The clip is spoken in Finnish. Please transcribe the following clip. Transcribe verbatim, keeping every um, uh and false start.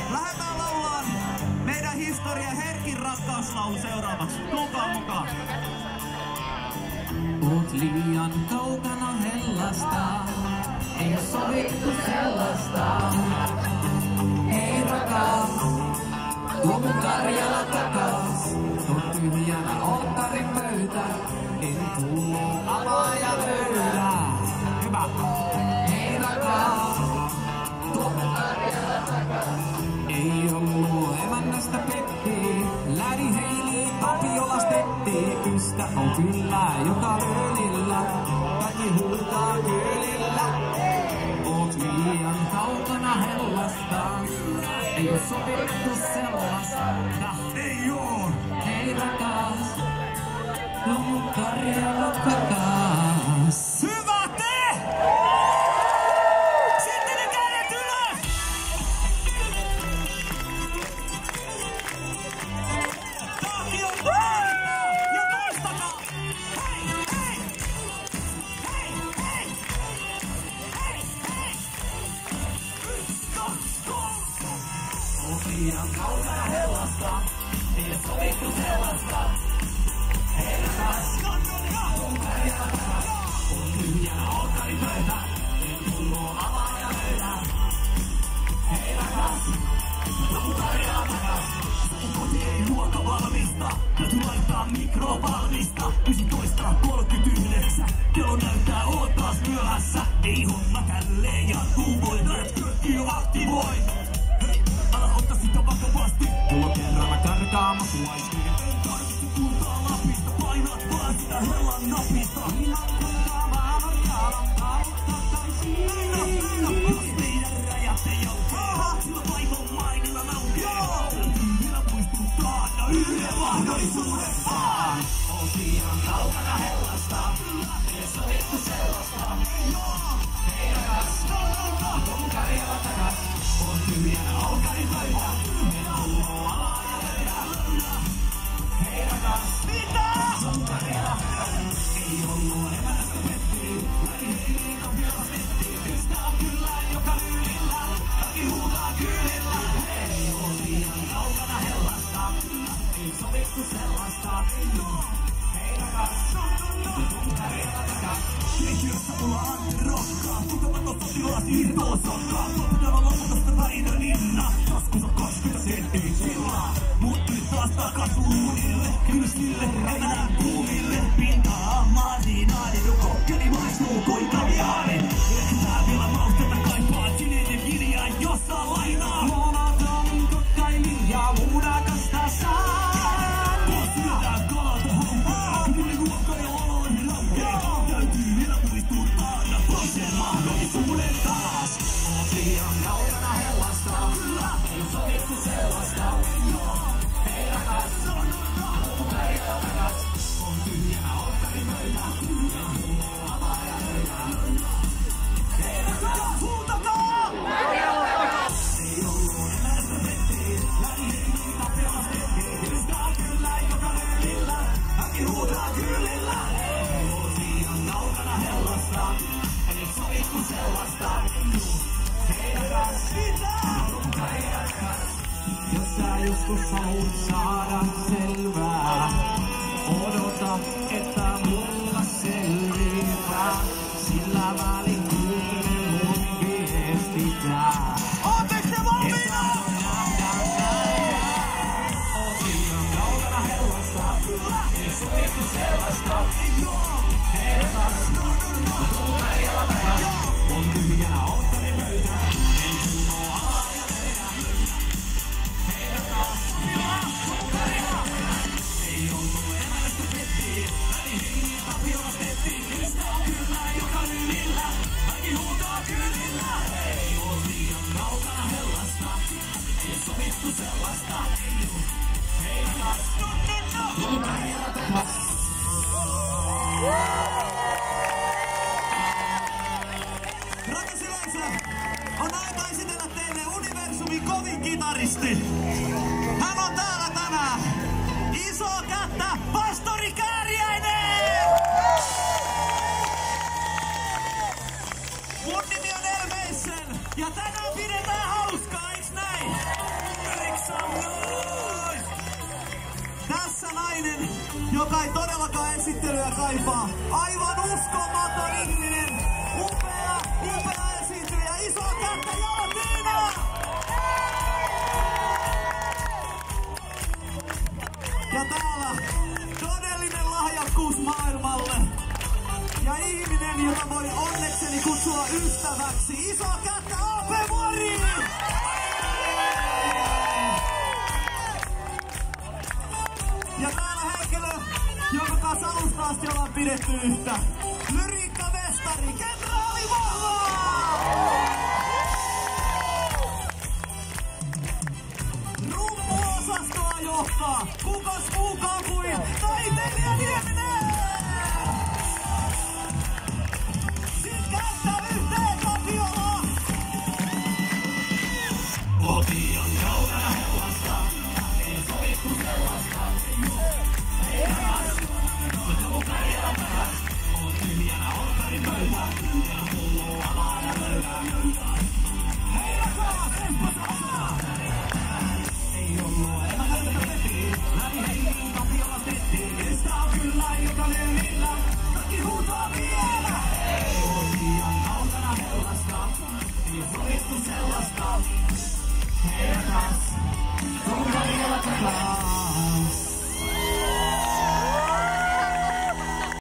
Lähdetään laulaa meidän historian herkin rakkauslaulu seuraavaksi. Tulkaa mukaan. Oot liian kaukana hellasta, ei oo sovittu sellaista. Hei rakas, tuo mun Karjala takas. On tyhjänä olttarin pöytä, en tullu avaaja löydä. Hyvä. Hei rakas, tuo mun Karjala takas. Ei ollu emännästä petti, lädi heili Tapiola stetti. Ystä on kyllä joka löylillä, väki huutaa kyylillä. Oot liian kaukana hellasta, ei oo sovittu sellaista. Ei oo! Hei rakas, tuo mun Karjala takas. Hyvä te! Sitten ne kädet ylös! Tapio painaa! Ja toistakaa! Hei! Hei! Hei! Hei! Hei! Hei! Yksi, kaksi, kolme! Oot liian kaukana hellasta, ei oo sovittu sellaista. Hei rakas, tuo mun Karjala takas. On tyhjänä olttarin pöytä, en tullu avaaja löydä. Hei rakas, tuo mun Karjala takas. Koti ei ruoka valmista, täytyy laittaa mikro valmista. yksitoista kolmekymmentäyhdeksän, kello näyttää oot taas myöhässä. Ei homma tälleen jatkuu, voi nörtkyä aktivoi. Hei, älä ota sitä vakavasti. Tuo kerralla karkaa makuaisti. Tarvitse kultaa Lapista, painat vaan sitä hellan napista. Minä kultaa vaan on jalan kautta takaisin. Jos meidän räjät ei aukee, sillä vaivon mainilla naukee. Vielä muistuttaa aina yhden mahdollisuudestaan. Oot liian kaukana hellasta, ei oo sovittu sellaista. Hei rakas, tuo mun Karjala takas. On tyhjänä olkarin pöytä, en tullu avaaja löydä. Hei rakas, Mitä? tuo mun Karjala takas. Ei ollu emännästä petti, läpi heili Tapiola stetti. Ystä on kyllä joka lyylillä, väki huutaa kyylillä. Hei, oot liian kaukana hellasta, ei sovittu sellaista. Hei rakas, tuo mun Karjala takas. Keittiössä mulla Antti rokkaa, tutamaton sotilas irtoo sokkaa. Poltteleva loputosta värinä linna, taskus on kaksikymmentä senttiä chillaa. Mut nyt taas takas uunille, kynsille, emänän kuumille. Pintaa marinaadi, kokkeli maistuu kuin kaviaari. Ehtää vielä mausteita kaipaa, sininen kirja, jossa lainaa. Monotonin kokkailin ja muunakasta saa. Kun syödään kalaa tohon päähän, kyllä ruoka ja oloon raukee. Täytyy vielä muistuttaa aina toisen mahdollisuuden taas. Oot liian kaukana hellasta, ei oo sovittu sellaista. Hei rakas, tuo mun Karjala takas. On tyhjänä olttarin pöytä, en tullu avaaja löydä. Hei rakas, Huutakaa! ei ollu emännästä petti, läpi heili Tapiola stetti. Ystä on kyllä joka löylillä, väki huutaa kyylillä. Hei, oot liian kaukana hellasta, ei oo sovittu sellaista. Hei rakas, tuo mun Karjala takas. Jos sä joskus haluut saada selvää, odota, että mulla selviää. Sillä välin kuuntele mun viestitää. Ootteko te valmiina? Oot liian kaukana hellasta, ei sovittu sellaista. Hei rakas, tuo mun Karjala takas. On tyhjänä olttarin pöytä, en tullu avaaja löydä. Hei rakas, tuo mun Karjala takas. Ei ollu emännästä petti, läpi heili Tapiola stetti. Ystä on kyllä joka lyylillä, väki huutaa kyylillä. Hei, oot liian kaukana hellasta, ei oo sovittu sellaista. Hei rakas, tuo mun Karjala takas. Rakas yleisö, on aika esitellä teille universumin kovin kitaristi. Hän on täällä tänään. Iso kättä, Pastori Kääriäinen! Mun nimi on El Meissel, ja tänään pidetään hauskaa, eiks näin? joka ei todellakaan esittelyä kaipaa. Aivan uskomaton ihminen. Upea, upea esiintyjä. Isoa kättä Jalotiina! Ja täällä todellinen lahjakkuus maailmalle. Ja ihminen, jota voi onnekseni kutsua ystäväksi. Isoa kättä Aape Vuori! Ja täällä henkilö, jonka kanssa alusta asti ollaan pidetty yhtä. Lyriikka-mestari, kenraali Vahva! Rummu-osastoa johtaa. Kukas muukaan kuin taiteilija Nieminen! Sit kättä yhteen Tapiola! Kotiin kaukana hellasta, ei sovittu sellaista. Ei rakas, mutta mun Karjalan päivät on tyhjänä oltarin pöytä. Ja pullo avaa ja löydää. Hei rakas, Espassa osaa! Ei ollut elämätöntä peti, läpi hengiin Tapiola tetti. Kestä on kyllä joka leivillä, kaikki huutaa vielä. Kotiin kaukana hellasta, ei sovittu sellaista. Hei rakas, mun Karjalan päivät.